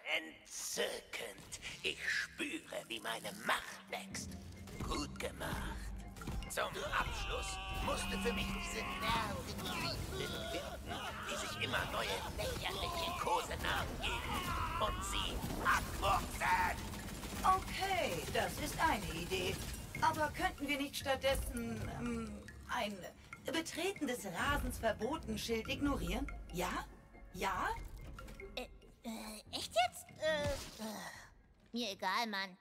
Entzückend. Ich spüre, wie meine Macht wächst. Gut gemacht. Zum Abschluss musste für mich diese nervigen finden, die sich immer neue lächerliche Kosenamen geben und sie abwurzeln. Okay, das ist eine Idee. Aber könnten wir nicht stattdessen ein Betreten des Rasens verboten Schild ignorieren? Ja? Ja? Echt jetzt? Mir egal, Mann.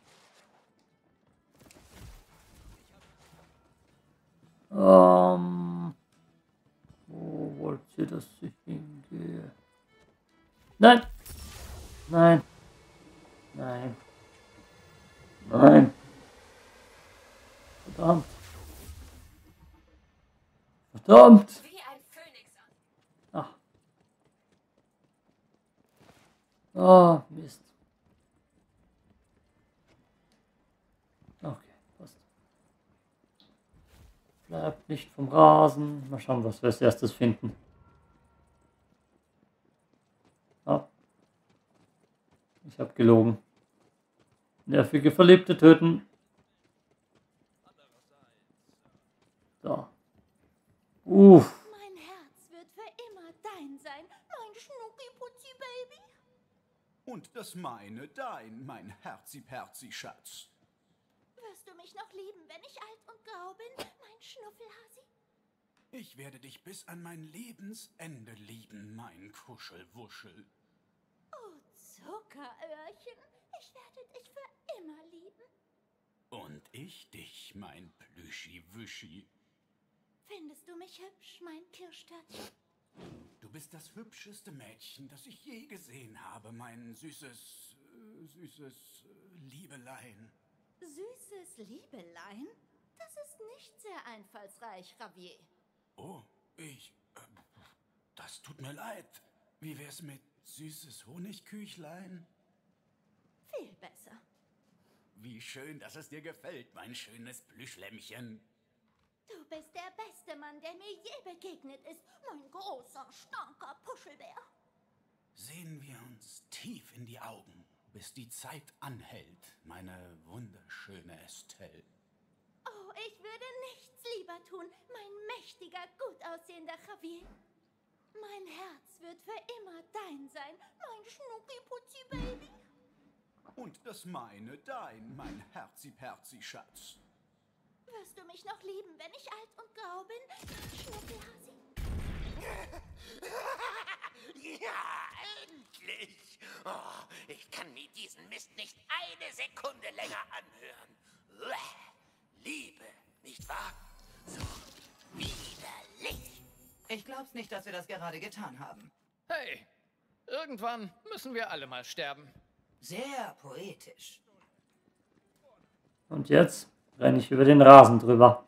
Wo wollt ihr, dass ich hingehe? Nein! Nein! Nein! Nein! Verdammt! Verdammt! Wie ein Phönix. Ach. Oh, Mist. Okay, passt. Bleibt nicht vom Rasen. Mal schauen, was wir als erstes finden. Ah. Ich habe gelogen. Nervige Verliebte töten. Da. Mein Herz wird für immer dein sein, mein Schnucki-Putzi-Baby. Und das meine dein, mein Herzi-Perzi-Schatz. Wirst du mich noch lieben, wenn ich alt und grau bin, mein Schnuffelhasi? Ich werde dich bis an mein Lebensende lieben, mein Kuschelwuschel. Oh, Zuckeröhrchen, ich werde dich für immer lieben. Und ich dich, mein Plüschi-Wüschi. Findest du mich hübsch, mein Kirschstörtchen? Du bist das hübscheste Mädchen, das ich je gesehen habe, mein süßes Liebelein. Süßes Liebelein? Das ist nicht sehr einfallsreich, Javier. Oh, das tut mir leid. Wie wär's mit süßes Honigküchlein? Viel besser. Wie schön, dass es dir gefällt, mein schönes Plüschlämmchen. Du bist der beste Mann, der mir je begegnet ist, mein großer, starker Puschelbär. Sehen wir uns tief in die Augen, bis die Zeit anhält, meine wunderschöne Estelle. Oh, ich würde nichts lieber tun, mein mächtiger, gut aussehender Javier. Mein Herz wird für immer dein sein, mein Schnucki-Putzi-Baby. Und das meine dein, mein Herzi-Perzi-Schatz. Wirst du mich noch lieben, wenn ich alt und grau bin, mein Schnuckelhasi? Ja, endlich! Oh, ich kann mir diesen Mist nicht eine Sekunde länger anhören. Uah, Liebe, nicht wahr? So widerlich. Ich glaub's nicht, dass wir das gerade getan haben. Hey, irgendwann müssen wir alle mal sterben. Sehr poetisch. Und jetzt renne ich über den Rasen drüber.